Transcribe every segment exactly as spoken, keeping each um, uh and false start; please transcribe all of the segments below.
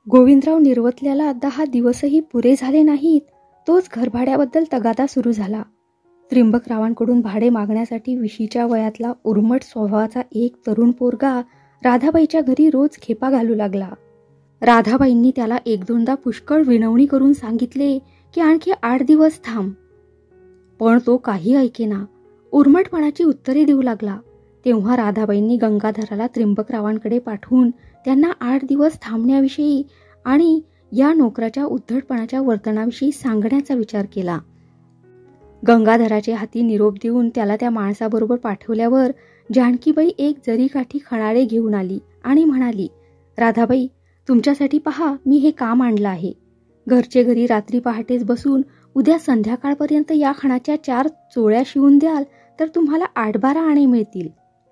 गोविंदराव निर्वतल्याला दहा दिवसही पुरे झाले नाहीत, तोच घरभाड्याबद्दल तगादा सुरू झाला. त्रिंबकरावांकडून भाडे मागण्यासाठी विशीच्या वयातला उर्मट स्वभावाचा एक तरुण पोरगा राधाबाईच्या घरी रोज खेपा घालू लागला. राधाबाईंनी त्याला एक दोनदा पुष्कळ विनवणी करून सांगितले की आणखी आठ दिवस थांब, पण तो काही ऐकेना, उर्मटपणाची उत्तरे देऊ लागला. तेव्हा राधाबाईंनी गंगाधराला त्रिंबकरावांकडे पाठवून त्यांना आठ दिवस थांबण्याविषयी आणि या नोकराच्या उद्धटपणाच्या वर्तनाविषयी सांगण्याचा विचार केला. गंगाधराचे हाती निरोप देऊन त्याला त्या माणसाबरोबर पाठवल्यावर जानकीबाई एक जरीकाठी खणारे घेऊन आली आणि म्हणाली, राधाबाई, तुमच्यासाठी पहा, मी हे काम आणलं आहे. घरचे घरी रात्री पहाटेच बसून उद्या संध्याकाळपर्यंत या खणाच्या चार चोळ्या शिवून द्याल तर तुम्हाला आठ बारा आणे मिळतील.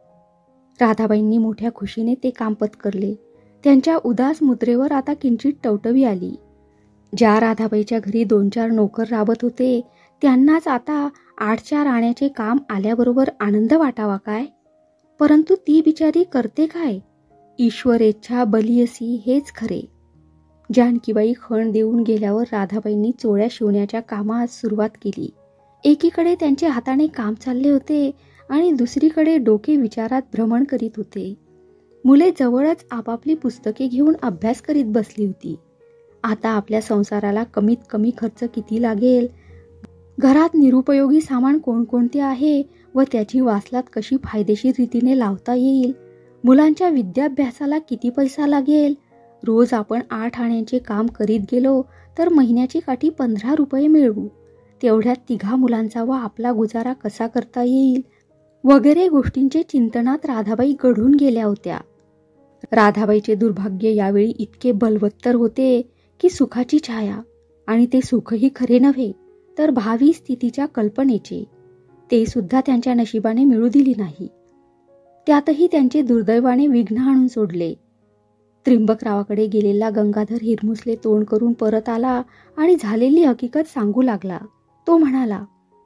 राधाबाईंनी मोठ्या खुशीने ते काम पत्करले. त्यांच्या उदास मुद्रेवर आता किंचित टवटवी आली. ज्या राधाबाईच्या घरी दोन चार नोकर राबत होते त्यांनाच आता आठ चार आण्याचे काम आल्याबरोबर आनंद वाटावा काय? परंतु ती बिचारी करते काय? ईश्वरेच्छा बलियसी हेच खरे. जानकीबाई खण देऊन गेल्यावर राधाबाईंनी चोळ्या शिवण्याच्या कामास सुरुवात केली. एकीकडे त्यांच्या हाताने काम चालले होते आणि दुसरीकडे डोके विचारात भ्रमण करीत होते. मुले जवळच आपापली पुस्तके घेऊन अभ्यास करीत बसली होती. आता आपल्या संसाराला कमीत कमी खर्च किती लागेल, घरात निरुपयोगी सामान कोणकोणते आहे व त्याची वासलात कशी फायदेशीर रीतीने लावता येईल, मुलांच्या विद्याभ्यासाला किती पैसा लागेल, रोज आपण आठ आण्यांचे काम करीत गेलो तर महिन्याची काठी पंधरा रुपये मिळवू, तेवढ्यात तिघा मुलांचा व आपला गुजारा कसा करता येईल वगैरे गोष्टींचे चिंतनात राधाबाई गढून गेल्या होत्या. राधाबाईचे दुर्भाग्य यावेळी इतके बलवत्तर होते की सुखाची छाया, आणि ते सुखही खरे नव्हे तर भावी स्थितीच्या कल्पनेचे, ते सुद्धा त्यांच्या नशिबाने मिळू दिली नाही. त्यातही त्यांचे दुर्दैवाने विघ्न आणून सोडले. त्रिंबकरावाकडे गेलेला गंगाधर हिरमुसले तोंड करून परत आला आणि झालेली हकीकत सांगू लागला. तो म्हणाला,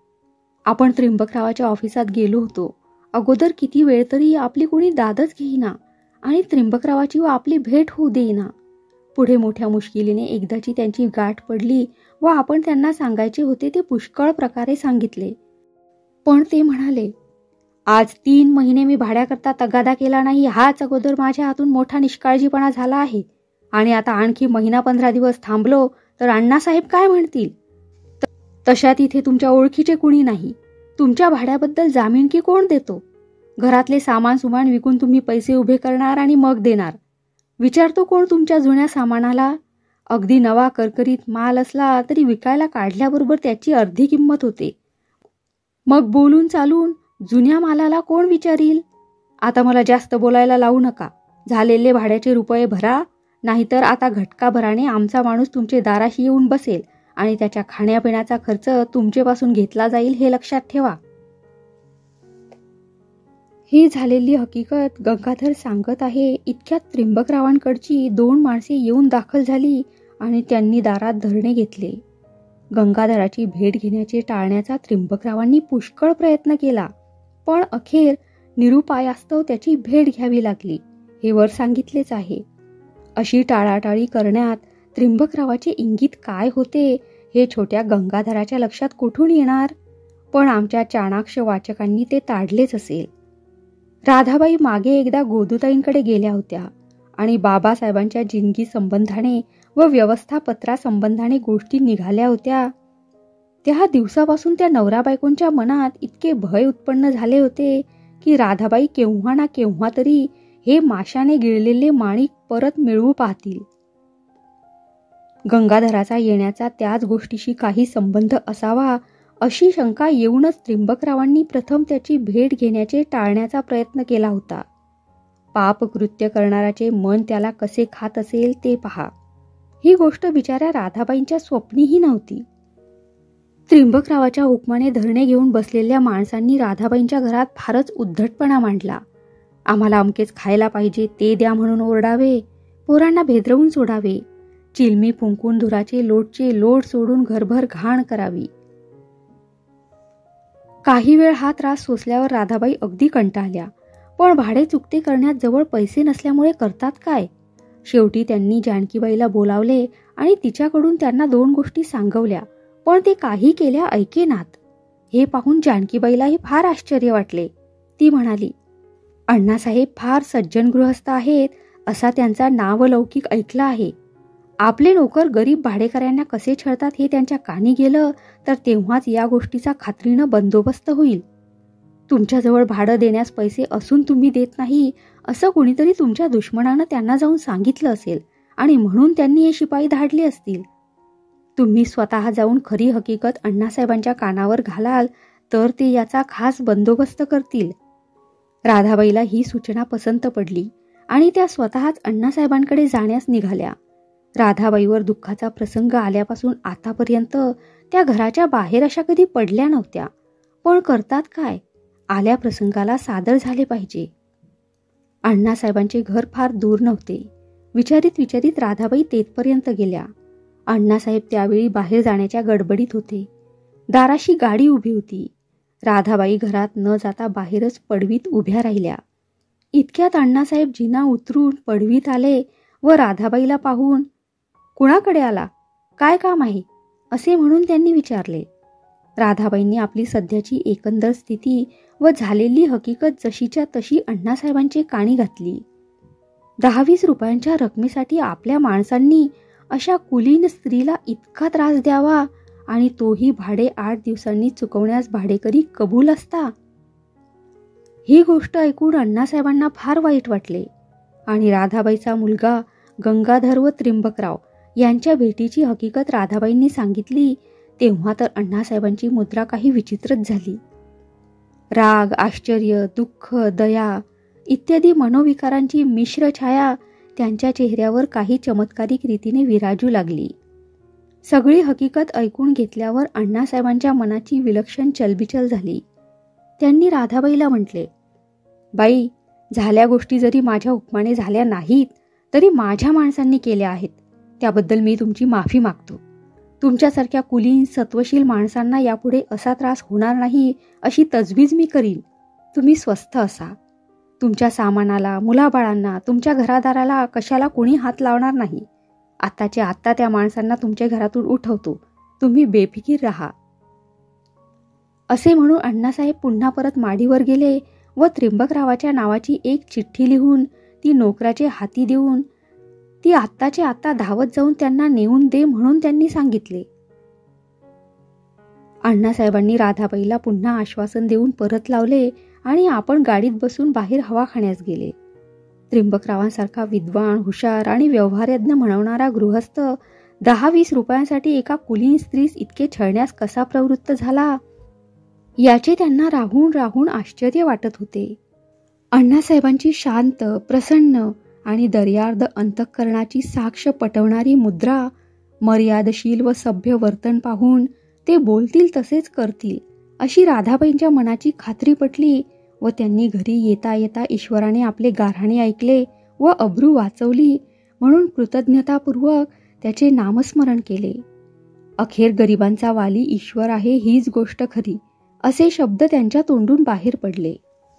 आपण त्रिंबकरावाच्या ऑफिसात गेलो होतो. अगोदर किती वेळ तरी आपली कोणी दादच घेईना आणि त्रिंबकरावाची व आपली भेट होऊ देईना. पुढे मोठ्या मुश्किलीने एकदाची त्यांची गाठ पडली व आपण त्यांना सांगायचे होते ते पुष्कळ प्रकारे सांगितले. पण ते म्हणाले, आज तीन महिने मी भाड्याकरता तगादा केला नाही, हाच अगोदर माझ्या हातून मोठा निष्काळजीपणा झाला आहे, आणि आता आणखी महिना पंधरा दिवस थांबलो तर अण्णासाहेब काय म्हणतील? तशात इथे तुमच्या ओळखीचे कुणी नाही. तुमच्या भाड्याबद्दल जामीनकी कोण देतो? घरातले सामान सुमान विकून तुम्ही पैसे उभे करणार आणि मग देणार. विचारतो कोण तुमच्या जुन्या सामानाला? अगदी नवा करकरीत माल असला तरी विकायला काढल्याबरोबर त्याची अर्धी किंमत होते. मग बोलून चालून जुन्या मालाला कोण विचारील? आता मला जास्त बोलायला लावू नका. झालेले भाड्याचे रुपये भरा, नाहीतर आता घटकाभराने आमचा माणूस तुमचे दाराशी येऊन बसेल आणि त्याच्या खाण्यापिण्याचा खर्च तुमचेपासून घेतला जाईल, हे लक्षात ठेवा. ही झालेली हकीकत गंगाधर सांगत आहे इतक्यात त्रिंबकरावांकडची दोन माणसे येऊन दाखल झाली आणि त्यांनी दारात धरणे घेतले. गंगाधराची भेट घेण्याचे टाळण्याचा त्रिंबकरावांनी पुष्कळ प्रयत्न केला, पण अखेर निरुपायास्तव त्याची भेट घ्यावी लागली, हे वर सांगितलेच आहे. अशी टाळाटाळी करण्यात त्रिंबकरावाचे इंगित काय होते हे छोट्या गंगाधराच्या लक्षात कुठून येणार? पण आमच्या चाणाक्ष वाचकांनी ते ताडलेच असेल. राधाबाई मागे एकदा गोदूताईंकडे गेल्या होत्या आणि बाबासाहेबांच्या जिंदगी संबंधाने व व्यवस्थापत्रा संबंधाने गोष्टी निघाल्या होत्या. त्या दिवसापासून त्या नवरा बायकोंच्या मनात इतके भय उत्पन्न झाले होते की राधाबाई केव्हा ना केव्हा तरी हे माशाने गिळलेले माणिक परत मिळवू पाहतील. गंगाधराचा येण्याचा त्याच गोष्टीशी काही संबंध असावा अशी शंका येऊनच त्रिंबकरावांनी प्रथम त्याची भेट घेण्याचे टाळण्याचा प्रयत्न केला होता. पापकृत्य करणाराचे मन त्याला कसे खात असेल ते पहा. ही गोष्ट बिचाऱ्या राधाबाईंच्या स्वप्नीही नव्हती. त्रिंबकरावाच्या हुकमाने धरणे घेऊन बसलेल्या माणसांनी राधाबाईंच्या घरात फारच उद्धटपणा मांडला. आम्हाला अमकेच खायला पाहिजे ते द्या म्हणून ओरडावे, पोरांना भेदरवून सोडावे, चिलमी फुंकून धुराचे लोटचे लोट सोडून घरभर घाण करावी. काही वेळ हा त्रास सोसल्यावर राधाबाई अगदी कंटाळल्या, पण भाडे चुकते करण्यात जवळ पैसे नसल्यामुळे करतात काय? शेवटी त्यांनी जानकीबाईला बोलावले आणि तिच्याकडून त्यांना दोन गोष्टी सांगवल्या, पण ते काही केल्या ऐकेनात. हे पाहून जानकीबाईलाही फार आश्चर्य वाटले. ती म्हणाली, अण्णासाहेब फार सज्जन गृहस्थ आहेत असा त्यांचा नावलौकिक ऐकला आहे. आपले नोकर गरीब भाडेकऱ्यांना कसे छळतात हे त्यांच्या कानी गेलं तर तेव्हाच या गोष्टीचा खात्रीनं बंदोबस्त होईल. तुमच्याजवळ भाडं देण्यास पैसे असून तुम्ही देत नाही असं कुणीतरी तुमच्या दुश्मनानं त्यांना जाऊन सांगितलं असेल आणि म्हणून त्यांनी हे शिपाई धाडले असतील. तुम्ही स्वतः जाऊन खरी हकीकत अण्णासाहेबांच्या कानावर घालाल तर ते याचा खास बंदोबस्त करतील. राधाबाईला ही सूचना पसंत पडली आणि त्या स्वतःच अण्णासाहेबांकडे जाण्यास निघाल्या. राधाबाईवर दुःखाचा प्रसंग आल्यापासून आतापर्यंत त्या घराच्या बाहेर अशा कधी पडल्या नव्हत्या. पण करतात काय, आल्या प्रसंगाला सादर झाले पाहिजे. अण्णासाहेबांचे घर फार दूर नव्हते. विचारित विचारित राधाबाई तेथपर्यंत गेल्या. अण्णासाहेब त्यावेळी बाहेर जाण्याच्या गडबडीत होते. दाराशी गाडी उभी होती. राधाबाई घरात न जाता बाहेरच पडवीत उभ्या राहिल्या. इतक्यात अण्णासाहेब जिना उतरून पडवीत आले व राधाबाईला पाहून, कुणाकडे आला, काय काम आहे असे म्हणून त्यांनी विचारले. राधाबाईंनी आपली सध्याची एकंदर स्थिती व झालेली हकीकत जशीच्या तशी अण्णासाहेबांची कानी घातली. दहावीस रुपयांच्या रकमेसाठी आपल्या माणसांनी अशा कुलीन स्त्रीला इतका त्रास द्यावा आणि तोही भाडे आठ दिवसांनी चुकवण्यास भाडेकरी कबूल असता. ही गोष्ट ऐकून अण्णासाहेबांना फार वाईट वाटले आणि राधाबाईचा मुलगा गंगाधर व त्रिंबकराव यांच्या भेटीची हकीकत राधाबाईंनी सांगितली तेव्हा तर अण्णासाहेबांची मुद्रा काही विचित्रच झाली. राग, आश्चर्य, दुःख, दया इत्यादी मनोविकारांची मिश्र छाया त्यांच्या चेहऱ्यावर काही चमत्कारिक रीतीने विराजू लागली. सगळी हकीकत ऐकून घेतल्यावर अण्णासाहेबांच्या मनाची विलक्षण चलबिचल झाली. त्यांनी राधाबाईला म्हटले, बाई, झाल्या गोष्टी जरी माझ्या हुकमाने झाल्या नाहीत तरी माझ्या माणसांनी केल्या आहेत, त्याबद्दल मी तुमची माफी मागतो. तुमच्यासारख्या कुलीन सत्वशील माणसांना यापुढे असा त्रास होणार नाही अशी तजवीज मी करीन. तुम्ही स्वस्थ असा. तुमच्या सामानाला, मुलाबाळांना, तुमच्या घरादाराला कशाला कोणी हात लावणार नाही. आत्ताच्या आत्ता त्या माणसांना तुमच्या घरातून उठवतो. तुम्ही बेफिकीर राहा. असे म्हणून अण्णासाहेब पुन्हा परत माडीवर गेले व त्रिंबकरावाच्या नावाची एक चिठ्ठी लिहून ती नोकराचे हाती देऊन ती आत्ताच्या आत्ता धावत जाऊन त्यांना नेऊन दे म्हणून त्यांनी सांगितले. अण्णासाहेबांनी राधाबाईला पुन्हा आश्वासन देऊन परत लावले आणि आपण गाडीत बसून बाहेर हवा खाण्यास गेले. त्रिंबकरावांसारखा विद्वान, हुशार आणि व्यवहारज्ञ म्हणवणारा गृहस्थ दहा वीस रुपयांसाठी एका कुलीन स्त्रीस इतके छळण्यास कसा प्रवृत्त झाला याचे त्यांना राहून राहून आश्चर्य वाटत होते. अण्णासाहेबांची शांत, प्रसन्न आणि दर्यार्द अंतःकरणाची साक्ष पटवणारी मुद्रा, मर्यादशील व सभ्य वर्तन पाहून ते बोलतील तसेच करतील अशी राधाबाईंच्या मनाची खात्री पटली व त्यांनी घरी येता येता ईश्वराने आपले गाऱ्हाणे ऐकले व अब्रू वाचवली म्हणून कृतज्ञतापूर्वक त्याचे नामस्मरण केले. अखेर गरिबांचा वाली ईश्वर आहे हीच गोष्ट खरी असे शब्द त्यांच्या तोंडून बाहेर पडले.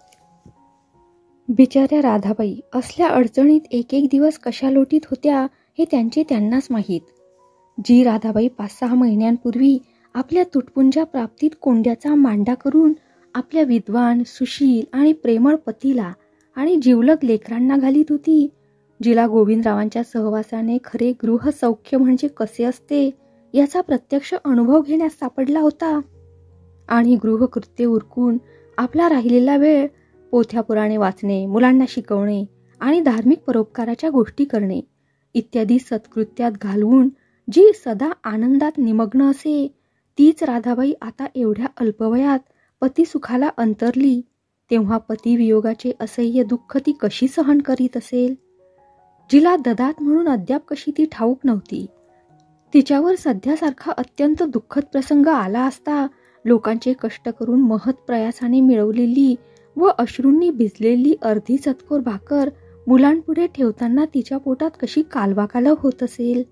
बिचाऱ्या राधाबाई असल्या अडचणीत एक एक दिवस कशा लोटीत होत्या हे त्यांचे त्यांनाच माहीत. जी राधाबाई पाच सहा महिन्यांपूर्वी आपल्या तुटपुंजा प्राप्तीत कोंड्याचा मांडा करून आपल्या विद्वान, सुशील आणि प्रेमळ पतीला आणि जिवलग लेकरांना घालीत होती, जिला गोविंदरावांच्या सहवासाने खरे गृह सौख्य म्हणजे कसे असते याचा प्रत्यक्ष अनुभव घेण्यास सापडला होता आणि गृहकृत्य उरकून आपला राहिलेला वेळ पोथ्यापुराणे वाचणे, मुलांना शिकवणे आणि धार्मिक परोपकाराच्या गोष्टी करणे इत्यादी सत्कृत्यात घालवून जी सदा आनंदात निमग्न असे, तीच राधाबाई आता एवढ्या अल्पवयात पतिसुखाला अंतरली तेव्हा पतिवियोगाचे असह्य दुःख ती कशी सहन करीत असेल. जिला ददात म्हणून अद्याप कशी ती ठाऊक नव्हती. तिच्यावर सध्यासारखा अत्यंत दुःखद प्रसंग आला असता लोकांचे कष्ट करून महत् प्रयासाने मिळवलेली व अश्रूंनी भिजलेली अर्धी चतकोर भाकर मुलांपुढे ठेवताना तिच्या पोटात कशी कालवाकालव होत असेल.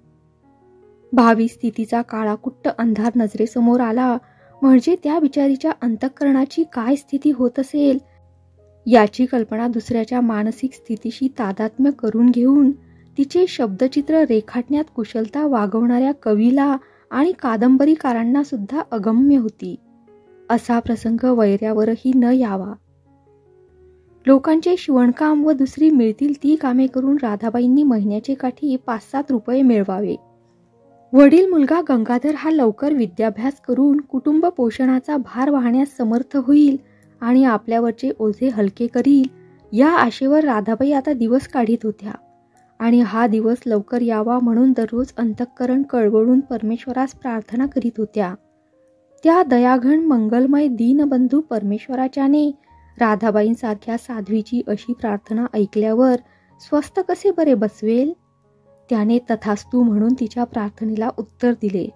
भावी स्थितीचा काळाकुट्ट अंधार नजरेसमोर आला म्हणजे त्या बिचारीच्या अंतःकरणाची काय स्थिती होत असेल याची कल्पना दुसऱ्याच्या मानसिक स्थितीशी तादात्म्य करून घेऊन तिचे शब्दचित्र रेखाटण्यात कुशलता वागवणाऱ्या कवीला आणि कादंबरीकारांना सुद्धा अगम्य होती. असा प्रसंग वैऱ्यावरही न यावा. लोकांचे शिवणकाम व दुसरी मिळतील ती कामे करून राधाबाईंनी महिन्याचे काठी पाच सात रुपये मिळवावे. वडील मुलगा गंगाधर हा लवकर विद्याभ्यास करून कुटुंब पोषणाचा भार वाहण्यास समर्थ होईल आणि आपल्यावरचे ओझे हलके करील या आशेवर राधाबाई आता दिवस काढीत होत्या. आणि हा दिवस लवकर यावा म्हणून दररोज अंतःकरण कळवळून परमेश्वरास प्रार्थना करीत होत्या. त्या दयाघन मंगलमय दीनबंधू परमेश्वराच्याने राधाबाईंसारख्या साध्वीची अशी प्रार्थना ऐकल्यावर स्वस्थ कसे बरे बसवेल. त्याने तथास्तु म्हणून तिच्या प्रार्थनेला उत्तर दिले.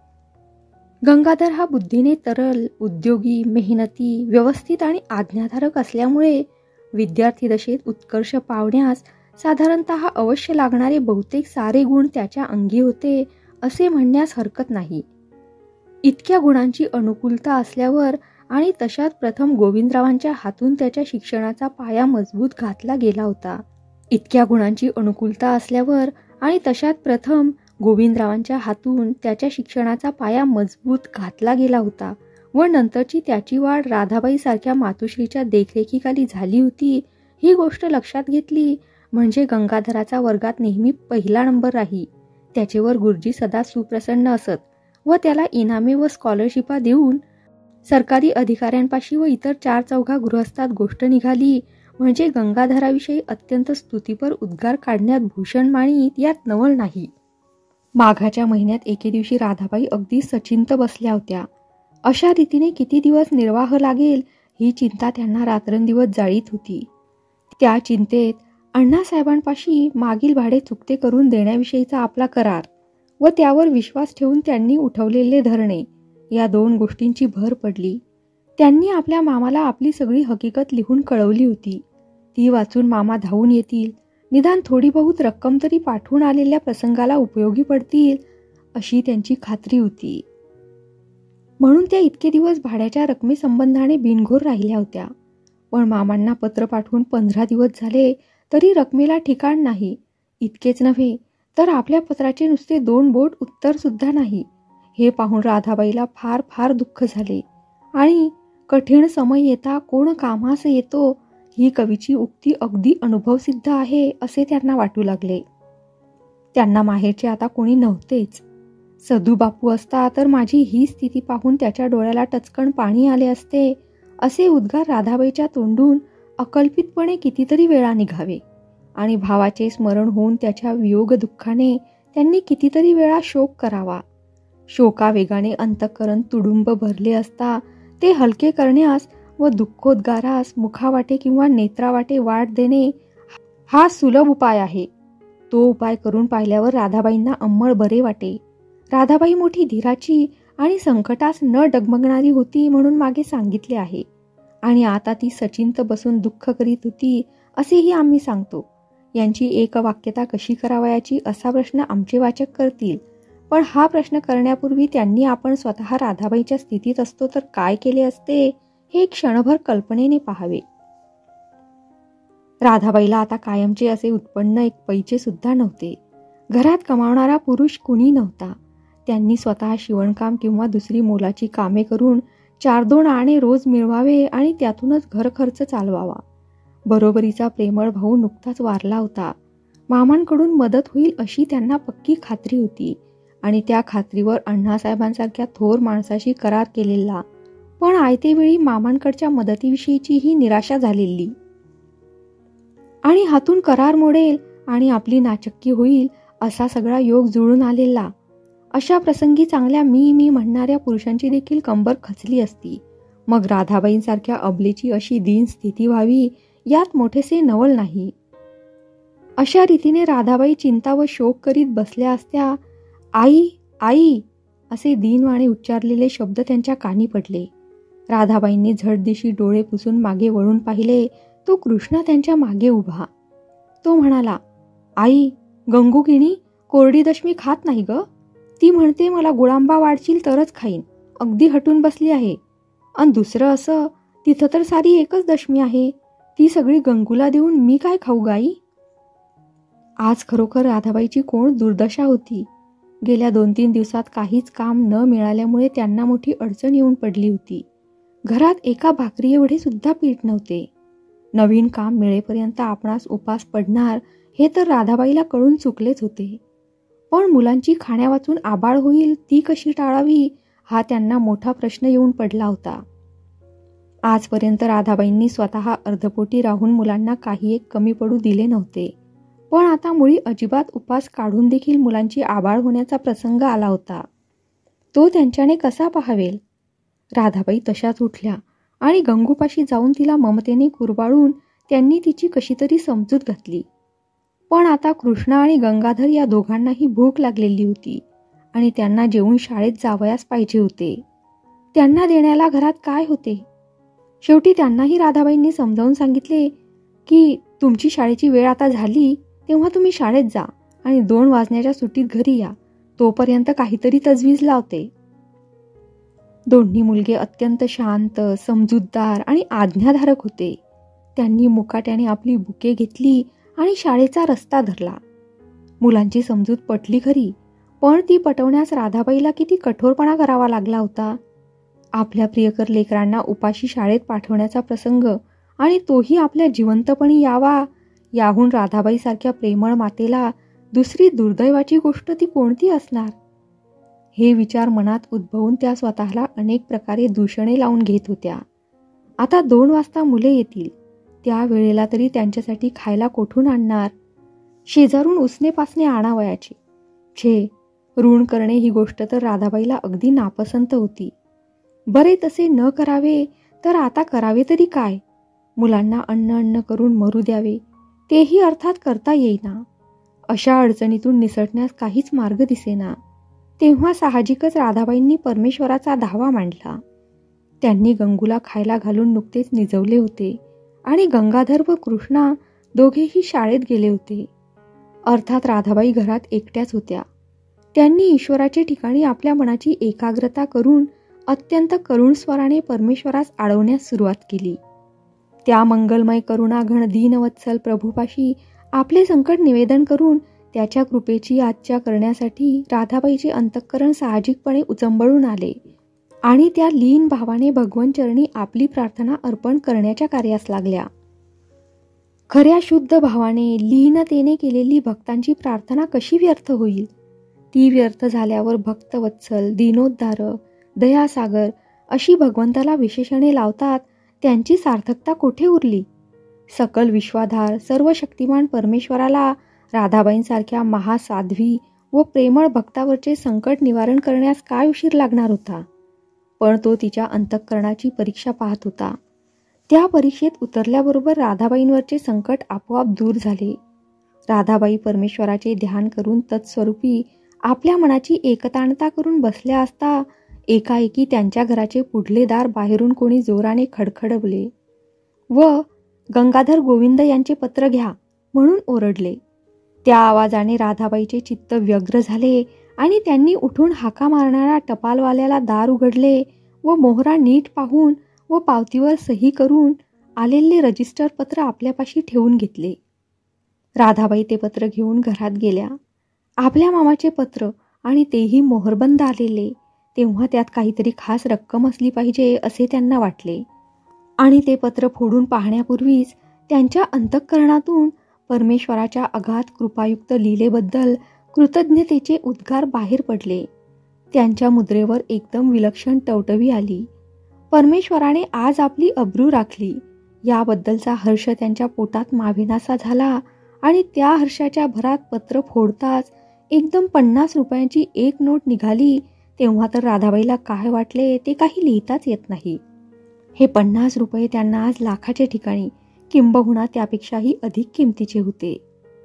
गंगाधर हा बुद्धीने तरल, उद्योगी, मेहनती, व्यवस्थित आणि आज्ञाधारक असल्यामुळे विद्यार्थी दशेत उत्कर्ष पावण्यास साधारणतः अवश्य लागणारे बहुतेक सारे गुण त्याच्या अंगी होते असे म्हणण्यास हरकत नाही. इतक्या गुणांची अनुकूलता असल्यावर आणि तशात प्रथम गोविंदरावांच्या हातून त्याच्या शिक्षणाचा पाया मजबूत घातला गेला होता. इतक्या गुणांची अनुकूलता असल्यावर आणि तशात प्रथम गोविंदरावांच्या हातून त्याच्या शिक्षणाचा पाया मजबूत घातला गेला होता व नंतरची त्याची वाढ राधाबाई सारख्या मातोश्रीच्या देखरेखीखाली झाली होती. ही गोष्ट लक्षात घेतली म्हणजे गंगाधराचा वर्गात नेहमी पहिला नंबर राही. त्याचेवर गुरुजी सदा सुप्रसन्न असत व त्याला इनामे व स्कॉलरशिपा देऊन सरकारी अधिकाऱ्यांपाशी व इतर चार चौघा गृहस्थात गोष्ट निघाली म्हणजे गंगाधराविषयी अत्यंत स्तुतीपर उद्गार काढण्यात भूषण माणित यात नवल नाही. माघाच्या महिन्यात एके दिवशी राधाबाई अगदी सचिंत बसल्या होत्या. अशा रीतीने किती दिवस निर्वाह लागेल ही चिंता त्यांना रात्रंदिवस जाळीत होती. त्या चिंतेत अण्णासाहेबांपाशी मागील भाडे चुकते करून देण्याविषयीचा आपला करार व त्यावर विश्वास ठेवून त्यांनी उठवलेले धरणे या दोन गोष्टींची भर पडली. त्यांनी आपल्या मामाला आपली सगळी हकीकत लिहून कळवली होती. ती वाचून मामा धावून येतील, निदान थोडी बहुत रक्कम तरी पाठवून आलेल्या प्रसंगाला उपयोगी पडतील अशी त्यांची खात्री होती. म्हणून त्या इतके दिवस भाड्याच्या रकमेसंबंधाने बिनघोर राहिल्या होत्या. पण मामांना पत्र पाठवून पंधरा दिवस झाले तरी रकमेला ठिकाण नाही. इतकेच नव्हे तर आपल्या पत्राचे नुसते दोन बोट उत्तर सुद्धा नाही. हे पाहून राधाबाईला फार फार दुःख झाले आणि कठीण समय येता कोण कामास येतो ही कवीची उक्ती अगदी अनुभवसिद्ध आहे असे त्यांना वाटू लागले. त्यांना माहेरचे आता कोणी नव्हतेच. सदू बापू असता तर माझी ही स्थिती पाहून त्याच्या डोळ्याला टचकन पाणी आले असते असे उद्गार राधाबाईच्या तोंडून अकल्पितपणे कितीतरी वेळा निघावे आणि भावाचे स्मरण होऊन त्याच्या वियोग दुःखाने त्यांनी कितीतरी वेळा शोक करावा. शोकावेगाने अंतःकरण तुडुंब भरले असता ते हलके करण्यास व दुःखोद्गारास मुखावाटे किंवा नेत्रावाटे वाट देणे हा सुलभ उपाय आहे. तो उपाय करून पाहिल्यावर राधाबाईंना अंमळ बरे वाटे. राधाबाई मोठी धीराची आणि संकटास न डगमगणारी होती म्हणून मागे सांगितले आहे आणि आता ती सचिंत बसून दुःख करीत होती असेही आम्ही सांगतो. यांची एकवाक्यता कशी करावयाची असा प्रश्न आमचे वाचक करतील. पण हा प्रश्न करण्यापूर्वी त्यांनी आपण स्वतः राधाबाईच्या स्थितीत असतो तर काय केले असते हे क्षणभर कल्पनेने पाहावे. राधाबाईला आता कायमचे असे उत्पन्न एक पैसे सुद्धा नव्हते. घरात कमावणारा पुरुष कुणी नव्हता. त्यांनी स्वतः शिवणकाम किंवा दुसरी मोलाची कामे करून चार दोन आणे रोज मिळवावे आणि त्यातूनच घर खर्च चालवावा. बरोबरीचा प्रेमळ भाऊ नुकताच वारला होता. मामांकडून मदत होईल अशी त्यांना पक्की खात्री होती आणि त्या खात्रीवर अण्णासाहेबांसारख्या थोर माणसाशी करार केलेला. पण आयतेवेळी मामांकडच्या मदतीविषयीची ही निराशा झालेली आणि हातून करार मोडेल आणि आपली नाचक्की होईल असा सगळा योग जुळून आलेला. अशा प्रसंगी चांगल्या मी मी म्हणणाऱ्या पुरुषांची देखील कंबर खचली असती. मग राधाबाईंसारख्या अबलेची अशी दीन स्थिती व्हावी यात मोठेसे नवल नाही. अशा रीतीने राधाबाई चिंता व शोक करीत बसल्या असत्या. आई आई असे दीनवाणे उच्चारलेले शब्द त्यांच्या कानी पडले. राधाबाईंनी झटदिशी डोळे पुसून मागे वळून पाहिले. तो कृष्णा त्यांच्या मागे उभा. तो म्हणाला, आई, गंगूगिणी कोरडी दशमी खात नाही ग. ती म्हणते मला गुळांबा वाढशील तरच खाईन. अगदी हटून बसली आहे. आणि दुसरं असं, तिथं तर सारी एकच दशमी आहे. ती सगळी गंगूला देऊन मी काय खाऊ गाई. आज खरोखर राधाबाईची कोण दुर्दशा होती. गेल्या दोन तीन दिवसात काहीच काम न मिळाल्यामुळे त्यांना मोठी अडचण येऊन पडली होती. घरात एका भाकरी एवढे सुद्धा पीठ नव्हते. नवीन काम मिळेपर्यंत आपणास उपास पडणार हे तर राधाबाईला कळून चुकलेच होते. पण मुलांची खाण्या वाचून आबाळ होईल ती कशी टाळावी हा त्यांना मोठा प्रश्न येऊन पडला होता. आजपर्यंत राधाबाईंनी स्वतः अर्धपोटी राहून मुलांना काही एक कमी पडू दिले नव्हते. पण आता मुळी अजिबात उपास काढून देखील मुलांची आबाळ होण्याचा प्रसंग आला होता. तो त्यांच्याने कसा पाहावेल. राधाबाई तशाच उठल्या आणि गंगूपाशी जाऊन तिला ममतेने कुरबाळून त्यांनी तिची कशी तरी समजूत घातली. पण आता कृष्णा आणि गंगाधर या दोघांनाही भूक लागलेली होती आणि त्यांना जेवून शाळेत जावयास पाहिजे होते. त्यांना देण्याला घरात काय होते. शेवटी त्यांनाही राधाबाईंनी समजावून सांगितले की तुमची शाळेची वेळ आता झाली तेव्हा तुम्ही शाळेत जा आणि दोन वाजण्याच्या सुट्टीत घरी या, तोपर्यंत काहीतरी तजवीज लावते. दोन्ही मुलगे अत्यंत शांत, समजूतदार आणि आज्ञाधारक होते. त्यांनी मुकाट्याने आपली बुके घेतली आणि शाळेचा रस्ता धरला. मुलांची समजूत पटली खरी, पण ती पटवण्यास राधाबाईला किती कठोरपणा करावा लागला होता. आपल्या प्रियकर लेकरांना उपाशी शाळेत पाठवण्याचा प्रसंग आणि तोही आपल्या जिवंतपणी यावा, याहून राधाबाईसारख्या प्रेमळ मातेला दुसरी दुर्दैवाची गोष्ट ती कोणती असणार. हे विचार मनात उद्भवून त्या स्वतःला अनेक प्रकारे दूषणे लावून घेत होत्या. आता दोन वाजता मुले येतील, त्या वेळेला तरी त्यांच्यासाठी खायला कोठून आणणार. शेजारून उसने पासने आणावयाचे. छे, ऋण करणे ही गोष्ट तर राधाबाईला अगदी नापसंत होती. बरे तसे न करावे तर आता करावे तरी काय. मुलांना अन्न अन्न करून मरू द्यावे, तेही अर्थात करता येईना. अशा अडचणीतून निसटण्यास काहीच मार्ग दिसेना. तेव्हा साहजिकच राधाबाईंनी परमेश्वराचा धावा मांडला. त्यांनी गंगूला खायला घालून नुकतेच निजवले होते आणि गंगाधर व कृष्णा दोघेही शाळेत गेले होते. अर्थात राधाबाई घरात एकट्याच होत्या. त्यांनी ईश्वराच्या ठिकाणी आपल्या मनाची एकाग्रता करून अत्यंत करुण स्वराने परमेश्वरास आळवण्यास सुरुवात केली. त्या मंगलमय करुणाघन दीनवत्सल प्रभूपाशी आपले संकट निवेदन करून त्याच्या कृपेची आज्ञा करण्यासाठी राधाबाईचे अंतःकरण साहजिकपणे उचंबळून आले आणि त्या लीन भावाने भगवंतचरणी आपली प्रार्थना अर्पण करण्याच्या कार्यास लागल्या. खऱ्या शुद्ध भावाने लीनतेने केलेली भक्तांची प्रार्थना कशी व्यर्थ होईल. ती व्यर्थ झाल्यावर भक्तवत्सल, दीनोद्धारक, दयासागर अशी भगवंताला विशेषणे लावतात, त्यांची सार्थकता कोठे उरली. सकल विश्वाधार सर्व शक्तिमान परमेश्वराला राधाबाईंसारख्या महासाध्वी व प्रेमळ भक्तावरचे संकट निवारण करण्यास काय उशीर लागणार होता. पण तो तिच्या अंतःकरणाची परीक्षा पाहत होता. त्या परीक्षेत उतरल्याबरोबर राधाबाईंवरचे संकट आपोआप दूर झाले. राधाबाई परमेश्वराचे ध्यान करून तत्स्वरूपी आपल्या मनाची एकतानता करून बसल्या असता एकाएकी त्यांच्या घराचे पुढले दार बाहेरून कोणी जोराने खडखडवले व गंगाधर गोविंद यांचे पत्र घ्या म्हणून ओरडले. त्या आवाजाने राधाबाईचे चित्त व्यग्र झाले आणि त्यांनी उठून हाका मारणाऱ्या टपालवाल्याला दार उघडले व मोहरा नीट पाहून व पावतीवर सही करून आलेले रजिस्टर पत्र आपल्यापाशी ठेवून घेतले. राधाबाई ते पत्र घेऊन घरात गेल्या. आपल्या मामाचे पत्र आणि तेही मोहरबंद आलेले. तेव्हा त्यात काहीतरी खास रक्कम असली पाहिजे असे त्यांना वाटले आणि ते पत्र फोडून पाहण्यापूर्वीच त्यांच्या अंतःकरणातून परमेश्वराच्या अगाध कृपायुक्त लीलेबद्दल कृतज्ञतेचे उद्गार बाहेर पडले. त्यांच्या मुद्रेवर एकदम विलक्षण टवटवी आली. परमेश्वराने आज आपली अब्रू राखली याबद्दलचा हर्ष त्यांच्या पोटात मावेनासा झाला आणि त्या हर्षाच्या भरात पत्र फोडताच एकदम पन्नास रुपयांची एक नोट निघाली. तेव्हा तर राधाबाईला काय वाटले ते काही लिहिताच येत नाही. हे पन्नास रुपये त्यांना आज लाखाच्या ठिकाणी किंबहुना त्यापेक्षाही अधिक किमतीचे होते.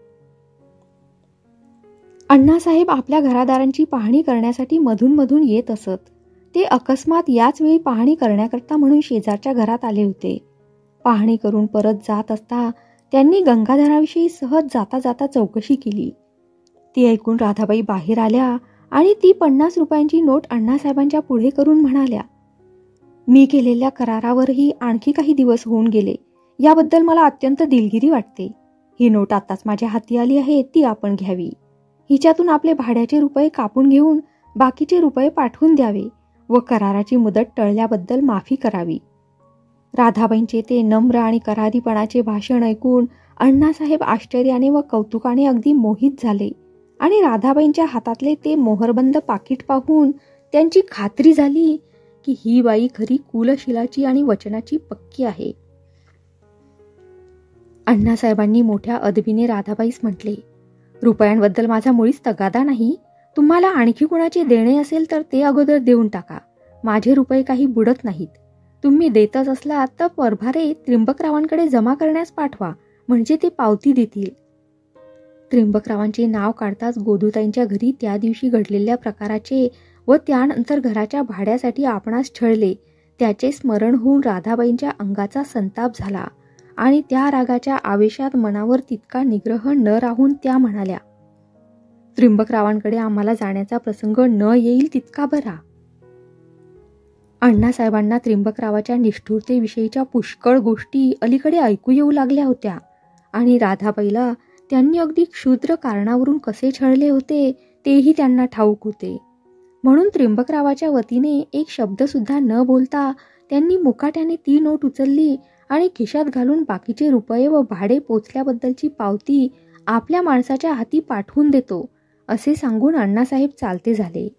अण्णासाहेब आपल्या घरादारांची पाहणी करण्यासाठी मधून मधून येत असत. ते अकस्मात याच वेळी पाहणी करण्याकरता म्हणून शेजारच्या घरात आले होते. पाहणी करून परत जात असता त्यांनी गंगाधराविषयी सहज जाता जाता चौकशी केली. ती ऐकून राधाबाई बाहेर आल्या आणि ती पन्नास रुपयांची नोट अण्णासाहेबांच्या पुढे करून म्हणाल्या, मी केलेल्या करारावरही आणखी काही दिवस होऊन गेले. याबद्दल मला अत्यंत दिलगिरी वाटते. ही नोट आताच माझ्या हाती आली आहे, ती आपण घ्यावी. हिच्यातून आपले भाड्याचे रुपये कापून घेऊन बाकीचे रुपये पाठवून द्यावे व कराराची मुदत टळल्याबद्दल माफी करावी. राधाबाईंचे ते नम्र आणि करारीपणाचे भाषण ऐकून अण्णासाहेब आश्चर्याने व कौतुकाने अगदी मोहित झाले आणि राधाबाईंच्या हातातले ते मोहरबंद पाकिट पाहून त्यांची खात्री झाली की ही बाई खरी कुलशिलाची आणि वचनाची पक्की आहे. अण्णासाहेबांनी मोठ्या अदबीने राधाबाईस म्हटले, रुपयांबद्दल माझा मुळीच तगादा नाही. तुम्हाला आणखी कोणाचे देणे असेल तर ते अगोदर देऊन टाका. माझे रुपये काही बुडत नाहीत. तुम्ही देतच असलात तर परभारे त्रिंबकरावांकडे जमा करण्यास पाठवा, म्हणजे ते पावती देतील. त्रिंबकरावांचे नाव काढताच गोदूताईंच्या घरी त्या दिवशी घडलेल्या प्रकाराचे व त्यानंतर घराच्या भाड्यासाठी आपणास छळले त्याचे स्मरण होऊन राधाबाईंच्या अंगाचा संताप झाला आणि त्या रागाच्या आवेशात मनावर तितका निग्रह न राहून त्या म्हणाल्या, त्रिंबकरावांकडे आम्हाला जाण्याचा प्रसंग न येईल तितका बरा. अण्णासाहेबांना त्रिंबकरावाच्या निष्ठुरतेविषयीच्या पुष्कळ गोष्टी अलीकडे ऐकू येऊ लागल्या होत्या आणि राधाबाईला त्यांनी अगदी क्षुद्र कारणावरून कसे छळले होते तेही त्यांना ठाऊक होते. म्हणून त्रिंबकरावाच्या वतीने एक शब्द सुद्धा न बोलता त्यांनी मुकाट्याने ती नोट उचलली आणि खिशात घालून बाकीचे रुपये व भाडे पोचल्याबद्दलची पावती आपल्या माणसाच्या हाती पाठवून देतो असे सांगून अण्णासाहेब चालते झाले.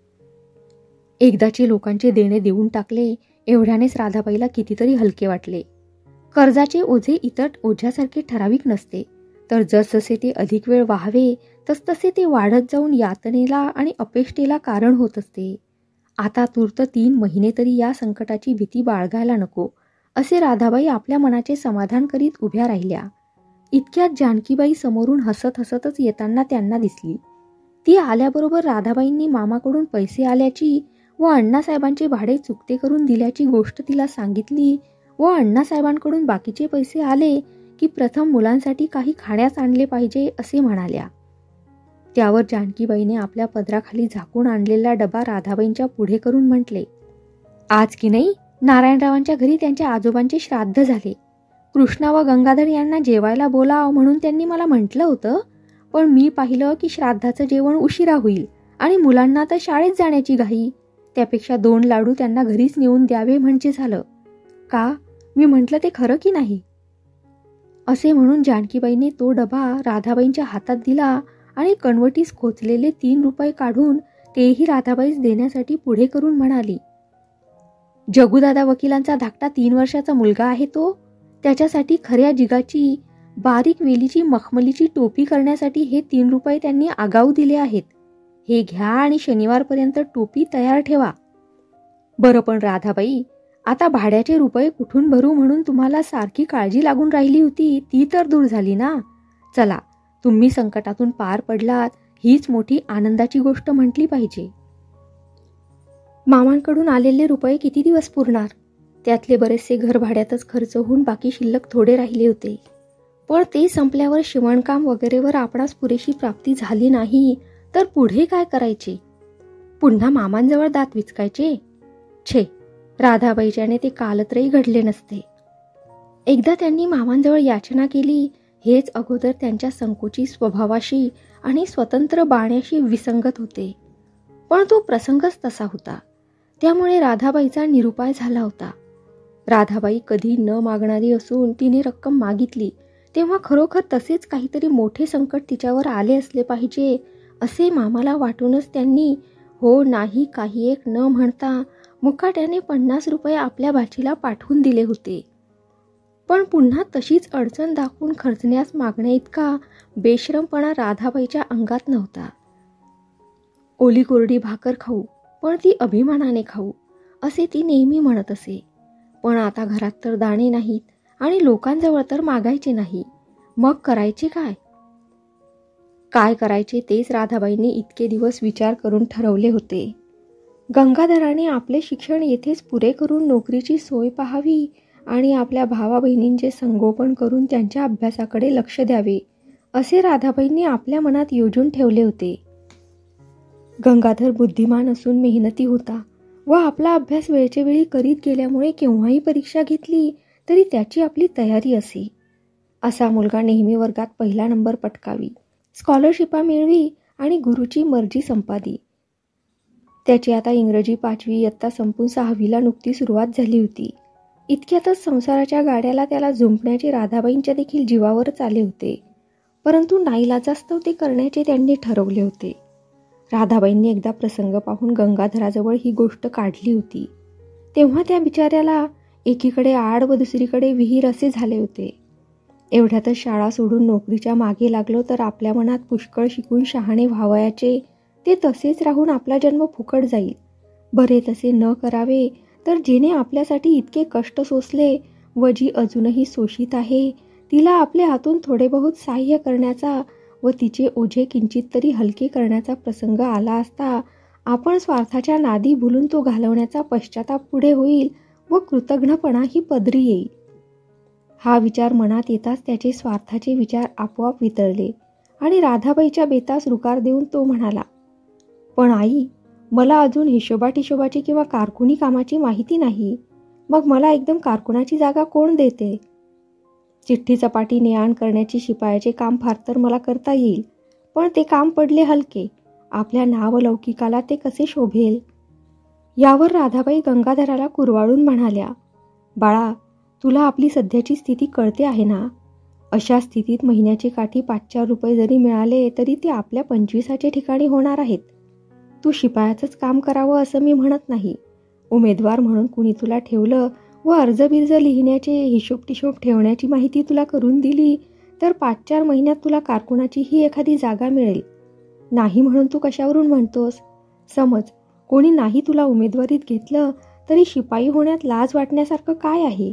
एकदाचे लोकांचे देणे देऊन टाकले एवढ्यानेच राधाबाईला कितीतरी हलके वाटले. कर्जाचे ओझे इतर ओझ्यासारखे ठराविक नसते, तर जसजसे ते अधिक वेळ वाहावे तसतसे ते वाढत जाऊन यातनेला आणि अपेष्टेला कारण होत असते. आता तूर्त तीन महिने तरी या संकटाची भीती बाळगायला नको असे राधाबाई आपल्या मनाचे समाधान करीत उभ्या राहिल्या. इतक्यात जानकीबाई समोरून हसत हसतच येताना त्यांना दिसली. ती आल्याबरोबर राधाबाईंनी मामाकडून पैसे आल्याची व अण्णासाहेबांचे भाडे चुकते करून दिल्याची गोष्ट तिला सांगितली व अण्णासाहेबांकडून बाकीचे पैसे आले की प्रथम मुलांसाठी काही खाण्यास आणले पाहिजे असे म्हणाल्या. त्यावर जानकीबाईने आपल्या पदराखाली झाकून आणलेला डबा राधाबाईंच्या पुढे करून म्हटले, आज की नाही नारायणरावांच्या घरी त्यांच्या आजोबांचे श्राद्ध झाले. कृष्णा व गंगाधर यांना जेवायला बोलाव म्हणून त्यांनी मला म्हटलं होतं, पण मी पाहिलं की श्राद्धाचं जेवण उशिरा होईल आणि मुलांना तर शाळेत जाण्याची घाई, त्यापेक्षा दोन लाडू त्यांना घरीच नेऊन द्यावे म्हणजे झालं. का, मी म्हटलं ते खरं की नाही? असे म्हणून जानकीबाईने तो डबा राधाबाईंच्या हातात दिला आणि कणवटीस खोचलेले तीन रुपये काढून तेही राधाबाईस देण्यासाठी पुढे करून म्हणाली, जगूदादा वकिलांचा धाकटा तीन वर्षाचा मुलगा आहे तो, त्याच्यासाठी खऱ्या जिगाची बारीक वेलीची मखमलीची टोपी करण्यासाठी हे तीन रुपये त्यांनी आगाऊ दिले आहेत. हे घ्या आणि शनिवारपर्यंत टोपी तयार ठेवा. बरं, पण राधाबाई, आता भाड्याचे रुपये कुठून भरू म्हणून तुम्हाला सारखी काळजी लागून राहिली होती ती तर दूर झाली ना. चला, तुम्ही संकटातून पार पडलात हीच मोठी आनंदाची गोष्ट म्हटली पाहिजे. मामांकडून आलेले रुपये किती दिवस पुरणार? त्यातले बरेचसे घर भाड्यातच खर्च होऊन बाकी शिल्लक थोडे राहिले होते. पण ते संपल्यावर शिवणकाम वगैरेवर आपणास पुरेशी प्राप्ती झाली नाही तर पुढे काय करायचे? पुन्हा मामांजवळ दात विचकायचे? छे, राधाबाईच्याने ते कालत्रही घडले नसते. एकदा त्यांनी मामांजवळ याचना केली हेच अगोदर त्यांच्या संकोची स्वभावाशी आणि स्वतंत्र बाण्याशी विसंगत होते. पण तो प्रसंगच तसा होता, त्यामुळे राधाबाईचा निरुपाय झाला होता. राधाबाई कधी न मागणारी असून तिने रक्कम मागितली तेव्हा खरोखर तसेच काहीतरी मोठे संकट तिच्यावर आले असले पाहिजे असे मामाला वाटूनच त्यांनी हो नाही काही एक न म्हणता मुकाट्याने पन्नास रुपये आपल्या भाचीला पाठवून दिले होते. पण पुन्हा तशीच अडचण दाखवून खर्चण्यास मागण्या इतका बेशरमपणा राधाबाईच्या अंगात नव्हता. ओली कोरडी भाकर खाऊ, पण ती अभिमानाने खाऊ असे ती नेहमी म्हणत असे. पण आता घरात तर दाणे नाहीत आणि लोकांजवळ तर मागायचे नाही, मग करायचे काय? काय करायचे तेच राधाबाईंनी इतके दिवस विचार करून ठरवले होते. गंगाधराने आपले शिक्षण येथेच पुरे करून नोकरीची सोय पाहावी आणि आपल्या भावा बहिणींचे संगोपन करून त्यांच्या अभ्यासाकडे लक्ष द्यावे असे राधाबाईंनी आपल्या मनात योजून ठेवले होते. गंगाधर बुद्धिमान असून मेहनती होता व आपला अभ्यास वेळच्या वेळी करीत गेल्यामुळे केव्हाही परीक्षा घेतली तरी त्याची आपली तयारी असे. असा मुलगा नेहमी वर्गात पहिला नंबर पटकावी, स्कॉलरशिपा मिळवी आणि गुरुची मर्जी संपादी. त्याची आता इंग्रजी पाचवी इयत्ता संपून सहावीला नुकती सुरुवात झाली होती. इतक्यातच संसाराच्या गाड्याला त्याला झुंपण्याचे राधाबाईंच्या देखील जीवावरच आले होते. परंतु नाईलाजास्तव ते करण्याचे त्यांनी ठरवले होते. राधाबाईंनी एकदा प्रसंग पाहून गंगाधराजवळ ही गोष्ट काढली होती. तेव्हा त्या बिचाऱ्याला एकीकडे आड व दुसरीकडे विहीर असे झाले होते. एवढ्यातच शाळा सोडून नोकरीच्या मागे लागलो तर आपल्या मनात पुष्कळ शिकून शहाणे व्हावयाचे, ते तसेच राहून आपला जन्म फुकट जाईल. बरे तसे न करावे तर जिने आपल्यासाठी इतके कष्ट सोसले व जी अजूनही शोषित आहे, तिला आपल्या हातून थोडे बहुत सहाय्य करण्याचा व तिचे ओझे किंचित तरी हलके करण्याचा प्रसंग आला असता आपण स्वार्थाच्या नादी भुलून तो घालवण्याचा पश्चाताप पुढे होईल व कृतघ्नपणा ही पदरी येईल. हा विचार मनात येताच त्याचे स्वार्थाचे विचार आपोआप वितळले आणि राधाबाईच्या बेतास रुकार देऊन तो म्हणाला, पण आई, मला अजून हिशोबा टिशोबाची किंवा कारकुनी कामाची माहिती नाही. मग मला एकदम कारकुनाची जागा कोण देते? चिठ्ठी चपाटी ने आण करण्याची शिपायाचे काम फार तर मला करता येईल, पण ते काम पडले हलके. आपल्या नावलौकिकाला ते कसे शोभेल? यावर राधाबाई गंगाधराला कुरवाळून म्हणाल्या, बाळा, तुला आपली सध्याची स्थिती कळते आहे ना? अशा स्थितीत महिन्याची काठी पाच चार रुपये जरी मिळाले तरी ते आपल्या पंचवीसाचे ठिकाणी होणार आहेत. तू शिपायाचंच काम करावं असं मी म्हणत नाही. उमेदवार म्हणून कुणी तुला ठेवलं व अर्ज बिर्ज लिहिण्याचे हिशोब टिशोब ठेवण्याची माहिती तुला करून दिली तर पाच चार महिन्यात तुला कारकुनाची ही एखादी जागा मिळेल. नाही म्हणून तू कशावरून म्हणतोस? समज कोणी नाही तुला उमेदवारीत घेतलं तरी शिपाई होण्यात लाज वाटण्यासारखं काय आहे?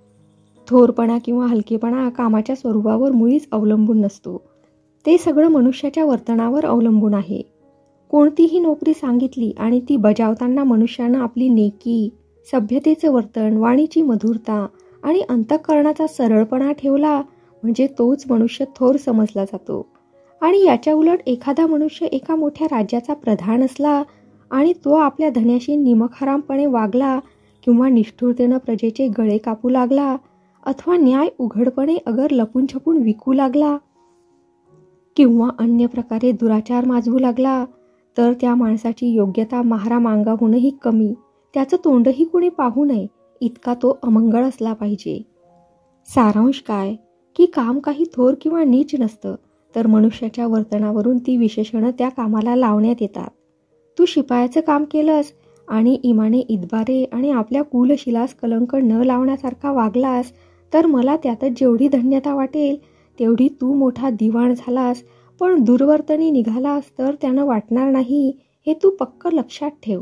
थोरपणा किंवा हलकेपणा कामाच्या स्वरूपावर मुळीच अवलंबून नसतो. ते सगळं मनुष्याच्या वर्तनावर अवलंबून आहे. कोणतीही नोकरी सांगितली आणि ती बजावताना मनुष्यानं आपली नेकी, सभ्यतेचं वर्तन, वाणीची मधुरता आणि अंतःकरणाचा सरळपणा ठेवला म्हणजे तोच मनुष्य थोर समजला जातो. आणि याच्या उलट एखादा मनुष्य एका मोठ्या राज्याचा प्रधान असला आणि तो आपल्या धन्याशी निमकहरामपणे वागला किंवा निष्ठुरतेनं प्रजेचे गळे कापू लागला अथवा न्याय उघडपणे अगर लपून छपून विकू लागला किंवा अन्य प्रकारे दुराचार माजवू लागला तर त्या माणसाची योग्यता महारामांगाहूनही कमी, त्याचं तोंडही कोणी पाहू नये इतका तो अमंगळ असला पाहिजे. सारांश काय की काम काही थोर किंवा नीच नसतं, तर मनुष्याच्या वर्तनावरून ती विशेषणं त्या कामाला लावण्यात येतात. तू शिपायाचं काम केलंस आणि इमाने इतबारे आणि आपल्या कुलशिलास कलंक न लावण्यासारखा वागलास तर मला त्यातच जेवढी धन्यता वाटेल तेवढी तू मोठा दिवाण झालास पण दुर्वर्तनी निघालास तर त्यानं वाटणार नाही, हे तू पक्क लक्षात ठेव.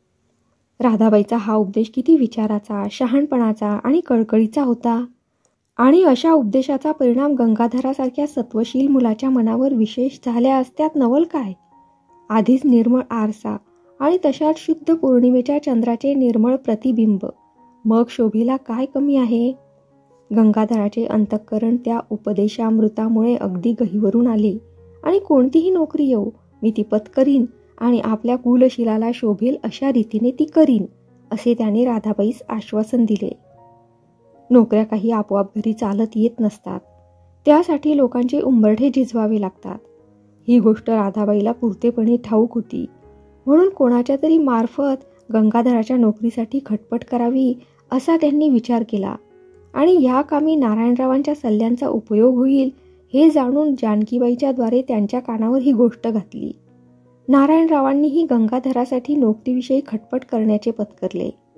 राधाबाईचा हा उपदेश किती विचाराचा, शहाणपणाचा आणि कळकळीचा होता. आणि अशा उपदेशाचा परिणाम गंगाधरासारख्या सत्वशील मुलाच्या मनावर विशेष झाल्यास त्यात नवल काय? आधीच निर्मळ आरसा आणि तशात शुद्ध पौर्णिमेच्या चंद्राचे निर्मळ प्रतिबिंब, मग शोभेला काय कमी आहे? गंगाधराचे अंतःकरण त्या उपदेशामृतामुळे अगदी गहिवरून आले आणि कोणतीही नोकरी येऊ मी ती पत्करीन आणि आपल्या कुलशिलाला शोभेल अशा रीतीने ती करीन, असे त्याने राधाबाईस आश्वासन दिले. नोकऱ्या काही आपोआप घरी चालत येत नसतात, त्यासाठी लोकांचे उंबरठे झिजवावे लागतात. ही गोष्ट राधाबाईला पुरतेपणे ठाऊक होती. म्हणून कोणाच्या तरी मार्फत गंगाधराच्या नोकरीसाठी खटपट करावी असा त्यांनी विचार केला आणि या कामी नारायणरावांच्या सल्ल्यांचा उपयोग होईल हे जाणून जानकीबाईच्या द्वारे त्यांच्या कानावर ही गोष्ट घातली. नारायणरावांनीही गंगाधरासाठी नोकरीविषयी खटपट करण्याचे पत्करले.